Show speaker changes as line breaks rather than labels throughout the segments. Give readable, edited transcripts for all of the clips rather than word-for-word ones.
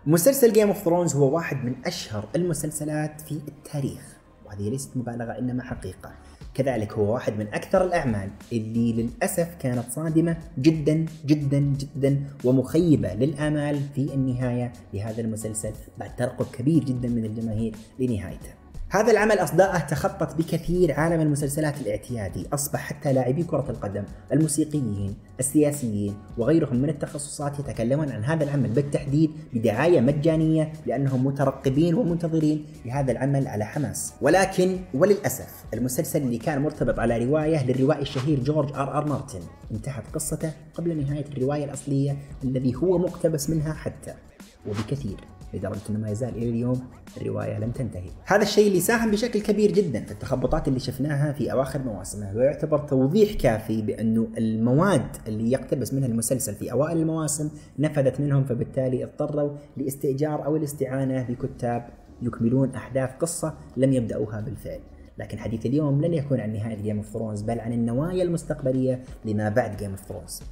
مسلسل جيم اوف ثرونز هو واحد من اشهر المسلسلات في التاريخ، وهذه ليست مبالغة انما حقيقة. كذلك هو واحد من اكثر الاعمال اللي للاسف كانت صادمة جدا جدا جدا ومخيبة للامال في النهاية لهذا المسلسل بعد ترقب كبير جدا من الجماهير لنهايته. هذا العمل أصداءه تخطت بكثير عالم المسلسلات الاعتيادي، أصبح حتى لاعبي كرة القدم، الموسيقيين، السياسيين وغيرهم من التخصصات يتكلمون عن هذا العمل بالتحديد بدعاية مجانية لأنهم مترقبين ومنتظرين لهذا العمل على حماس. ولكن وللأسف المسلسل اللي كان مرتبط على رواية للروائي الشهير جورج آر مارتن انتهت قصته قبل نهاية الرواية الأصلية الذي هو مقتبس منها حتى وبكثير، لدرجة أنه ما يزال إلى اليوم الرواية لم تنتهي. هذا الشيء اللي ساهم بشكل كبير جدا في التخبطات اللي شفناها في أواخر مواسمه، ويعتبر توضيح كافي بأنه المواد اللي يقتبس منها المسلسل في أوائل المواسم نفذت منهم، فبالتالي اضطروا لاستئجار أو الاستعانة بكتاب يكملون أحداث قصة لم يبدأوها بالفعل. لكن حديث اليوم لن يكون عن نهاية جيم اوف ثرونز بل عن النوايا المستقبلية لما بعد جيم اوف ثرونز.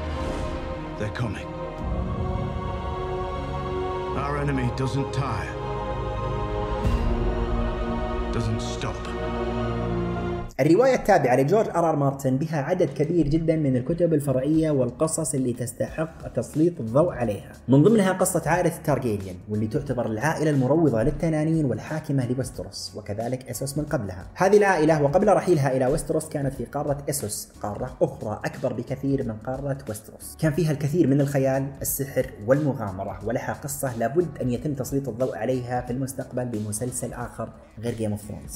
Our enemy doesn't tire, doesn't stop.
الرواية التابعة لجورج آر مارتن بها عدد كبير جدا من الكتب الفرعية والقصص اللي تستحق تسليط الضوء عليها، من ضمنها قصة عائلة تارجيريان واللي تعتبر العائلة المروضة للتنانين والحاكمة لويستروس وكذلك إسوس من قبلها. هذه العائلة وقبل رحيلها إلى ويستروس كانت في قارة إسوس، قارة أخرى أكبر بكثير من قارة ويستروس، كان فيها الكثير من الخيال، السحر والمغامرة، ولها قصة لابد أن يتم تسليط الضوء عليها في المستقبل بمسلسل آخر غير جيم اوف ثرونز.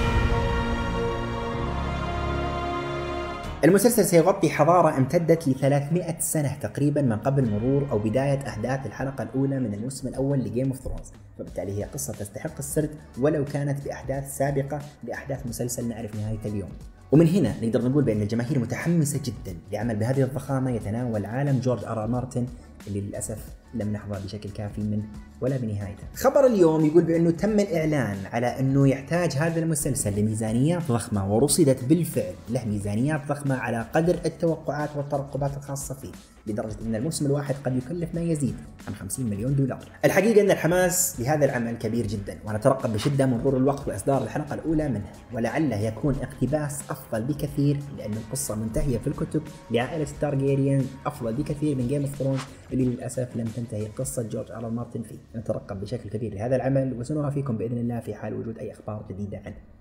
المسلسل سيغطي حضارة امتدت ل 300 سنة تقريبا من قبل مرور أو بداية أحداث الحلقة الأولى من الموسم الأول لجيم اوف ثرونز، فبالتالي هي قصة تستحق السرد ولو كانت بأحداث سابقة لأحداث مسلسل نعرف نهاية اليوم. ومن هنا نقدر نقول بأن الجماهير متحمسة جدا لعمل بهذه الضخامة يتناول عالم جورج آر مارتن اللي للأسف لم نحظى بشكل كافي منه ولا بنهايته. خبر اليوم يقول بأنه تم الإعلان على أنه يحتاج هذا المسلسل لميزانيات ضخمة، ورصدت بالفعل له ميزانيات ضخمة على قدر التوقعات والترقبات الخاصة فيه، لدرجة أن الموسم الواحد قد يكلف ما يزيد عن 50 مليون دولار. الحقيقة أن الحماس لهذا العمل كبير جدا، ونترقب بشدة مرور الوقت وإصدار الحلقة الأولى منه، ولعله يكون اقتباس أفضل بكثير لأن القصة منتهية في الكتب لعائلة تارجيريان أفضل بكثير من جيم اوف ثرونز اللي للأسف لم تنتهي قصة جورج آر مارتن فيه. نترقب بشكل كبير لهذا العمل وسنرى فيكم بإذن الله في حال وجود أي أخبار جديدة عنه.